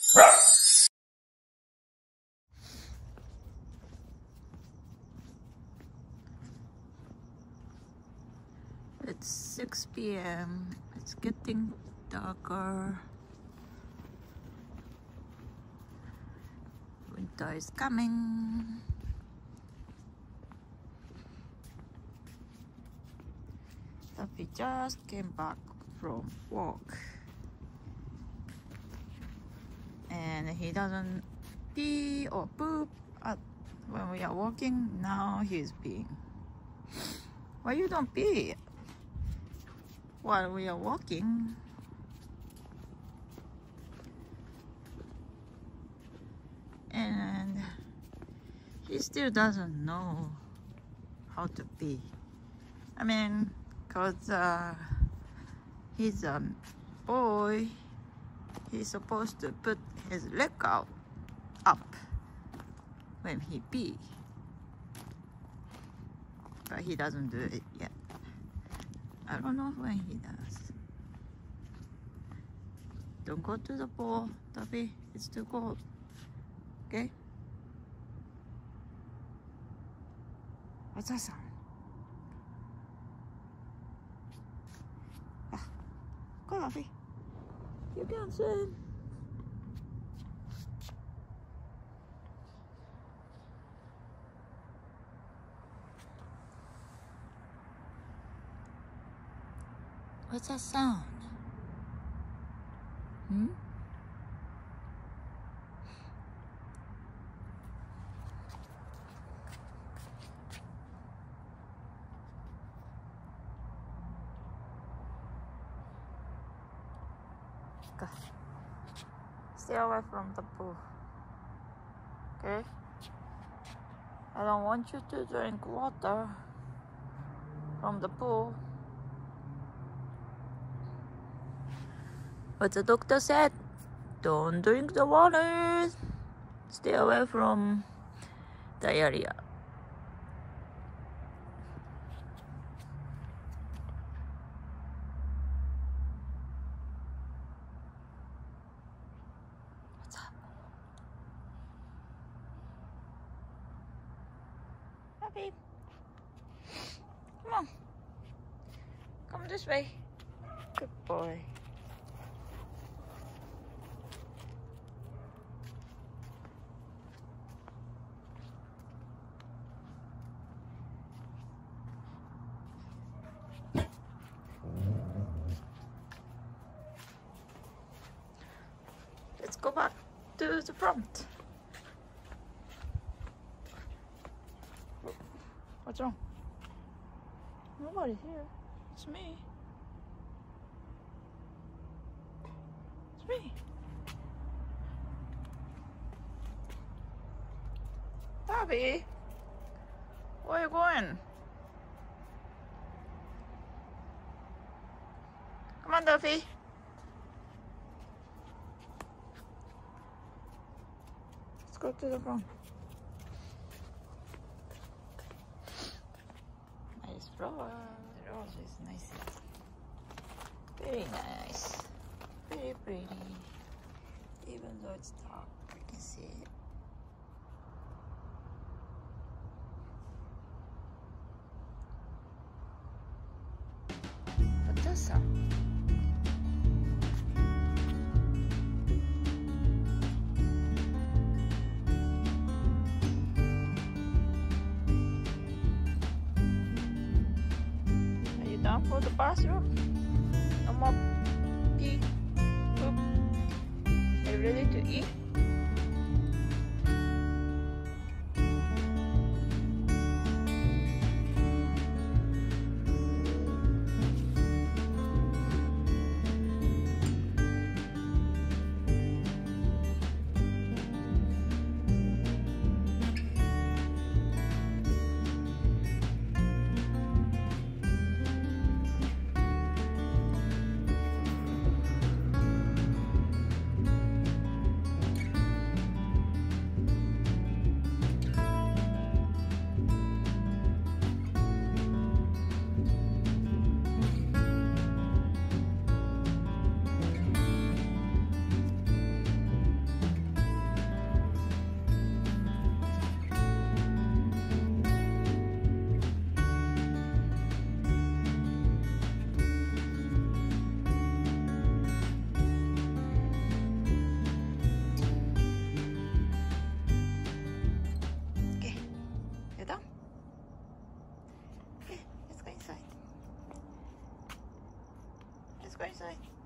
It's 6 p.m. It's getting darker. Winter is coming. Tuffy just came back from work. And he doesn't pee or poop when we are walking. Now he's peeing. Why you don't pee while we are walking? And he still doesn't know how to pee. I mean, cause he's a boy, he's supposed to put his leg out up when he pee, but he doesn't do it yet. I don't know when he does. Don't go to the pool, Tuffy. It's too cold. Okay? What's that sound? Ah, go, Tuffy. You can swim. What's that sound? Hmm? Go. Stay away from the pool. Okay? I don't want you to drink water from the pool. But the doctor said, don't drink the water. Stay away from the area. What's up? Happy. Come on. Come this way. Good boy. Let's go back to the front. What's wrong? Nobody's here. It's me. It's me. Bobby, where are you going? Come on, Tuffy. Let's go to the front. Nice flower. The rose is nice. Very nice. Very pretty. Even though it's dark, I can see it. What's that sound? Down for the bathroom. No more pee, poop. Are you ready to eat? go inside.